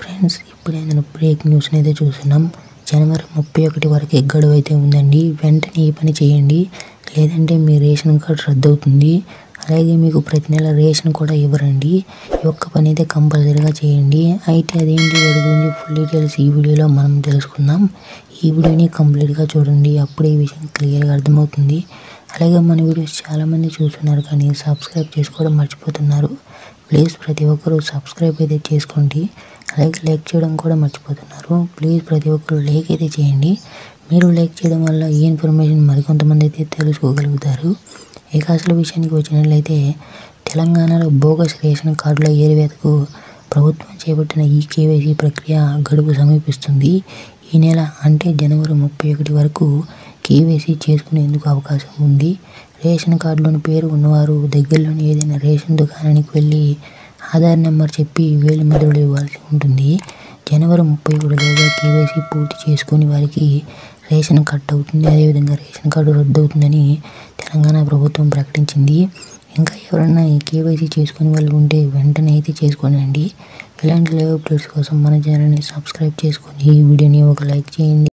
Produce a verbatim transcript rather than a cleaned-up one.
Friends, ఇప్పుడే నేను break న్యూస్ని అయితే చూస్తున్నాం. జనవరి ముప్పై ఒకటి వరకు గడువు అయితే ఉందండి. వెంటనే ఈ పని చేయండి, లేదంటే మీ రేషన్ కార్డు రద్దు అవుతుంది. అలాగే మీకు ప్రతి నెల రేషన్ కూడా ఇవ్వరండి. ఈ ఒక్క పని అయితే కంపల్సరీగా చేయండి. అయితే అదేంటి వాటి గురించి ఫుల్ డీటెయిల్స్ ఈ వీడియోలో మనం తెలుసుకుందాం. ఈ వీడియోని కంప్లీట్గా చూడండి, అప్పుడే ఈ విషయం క్లియర్గా అర్థమవుతుంది. అలాగే మన వీడియోస్ చాలామంది చూస్తున్నారు కానీ సబ్స్క్రైబ్ చేసుకోవడం మర్చిపోతున్నారు. ప్లీజ్ ప్రతి ఒక్కరూ సబ్స్క్రైబ్ అయితే చేసుకోండి. అలాగే లైక్ చేయడం కూడా మర్చిపోతున్నారు. ప్లీజ్ ప్రతి ఒక్కరు లైక్ అయితే చేయండి. మీరు లైక్ చేయడం వల్ల ఈ ఇన్ఫర్మేషన్ మరికొంతమంది అయితే తెలుసుకోగలుగుతారు. ఇక అసలు విషయానికి వచ్చినట్లయితే, తెలంగాణలో బోగస్ రేషన్ కార్డుల ఏరివేతకు ప్రభుత్వం చేపట్టిన ఈ కేవైసీ ప్రక్రియ గడువు సమీపిస్తుంది. ఈ నెల అంటే జనవరి ముప్పై ఒకటి వరకు కేవైసీ చేసుకునేందుకు అవకాశం ఉంది. రేషన్ కార్డులోని పేరు ఉన్నవారు దగ్గరలోని ఏదైనా రేషన్ దుకాణానికి వెళ్ళి ఆధార్ నెంబర్ చెప్పి వేలి ముద్రలు ఇవ్వాల్సి ఉంటుంది. జనవరి ముప్పై ఒకటిలోగా కేవైసీ పూర్తి చేసుకుని వారికి రేషన్ కట్ అవుతుంది. అదేవిధంగా రేషన్ కార్డు రద్దు అవుతుందని తెలంగాణ ప్రభుత్వం ప్రకటించింది. ఇంకా ఎవరన్నా ఈ కేవైసీ చేసుకునే వాళ్ళు ఉంటే వెంటనే అయితే చేసుకోనండి. ఇలాంటి లైవ్ అప్డేట్స్ కోసం మన ఛానల్ని సబ్స్క్రైబ్ చేసుకొని ఈ వీడియోని ఒక లైక్ చేయండి.